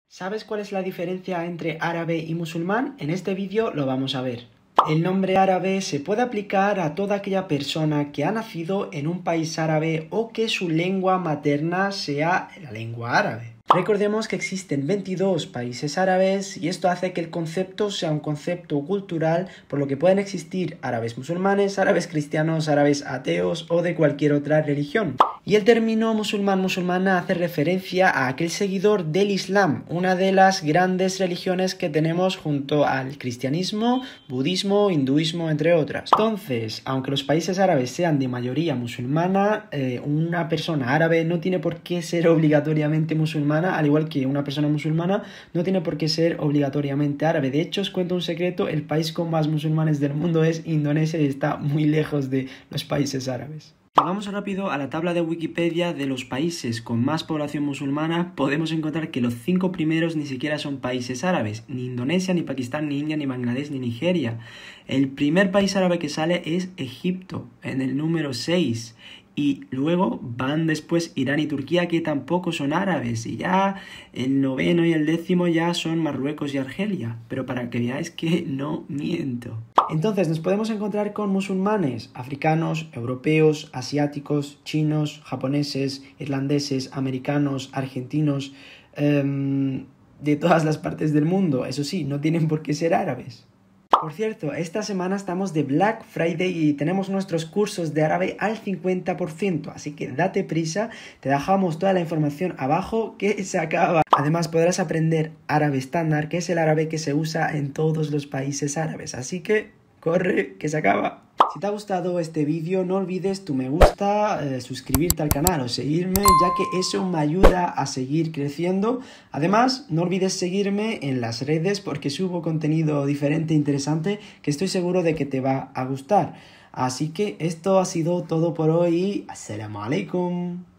¿Sabes cuál es la diferencia entre árabe y musulmán? En este vídeo lo vamos a ver. El nombre árabe se puede aplicar a toda aquella persona que ha nacido en un país árabe o que su lengua materna sea la lengua árabe. Recordemos que existen 22 países árabes y esto hace que el concepto sea un concepto cultural, por lo que pueden existir árabes musulmanes, árabes cristianos, árabes ateos o de cualquier otra religión. Y el término musulmán-musulmana hace referencia a aquel seguidor del Islam, una de las grandes religiones que tenemos junto al cristianismo, budismo, hinduismo, entre otras. Entonces, aunque los países árabes sean de mayoría musulmana, una persona árabe no tiene por qué ser obligatoriamente musulmana, al igual que una persona musulmana no tiene por qué ser obligatoriamente árabe. De hecho, os cuento un secreto, el país con más musulmanes del mundo es Indonesia y está muy lejos de los países árabes. Vamos rápido a la tabla de Wikipedia de los países con más población musulmana. Podemos encontrar que los 5 primeros ni siquiera son países árabes, ni Indonesia, ni Pakistán, ni India, ni Bangladesh, ni Nigeria. El primer país árabe que sale es Egipto, en el número 6. Y luego van después Irán y Turquía, que tampoco son árabes. Y ya el 9º y el 10º ya son Marruecos y Argelia. Pero para que veáis que no miento. Entonces nos podemos encontrar con musulmanes africanos, europeos, asiáticos, chinos, japoneses, irlandeses, americanos, argentinos, de todas las partes del mundo. Eso sí, no tienen por qué ser árabes. Por cierto, esta semana estamos de Black Friday y tenemos nuestros cursos de árabe al 50%, así que date prisa, te dejamos toda la información abajo que se acaba. Además podrás aprender árabe estándar, que es el árabe que se usa en todos los países árabes, así que corre, que se acaba. Si te ha gustado este vídeo, no olvides tu me gusta, suscribirte al canal o seguirme, ya que eso me ayuda a seguir creciendo. Además, no olvides seguirme en las redes porque subo contenido diferente e interesante que estoy seguro de que te va a gustar. Así que esto ha sido todo por hoy. Assalamu alaikum.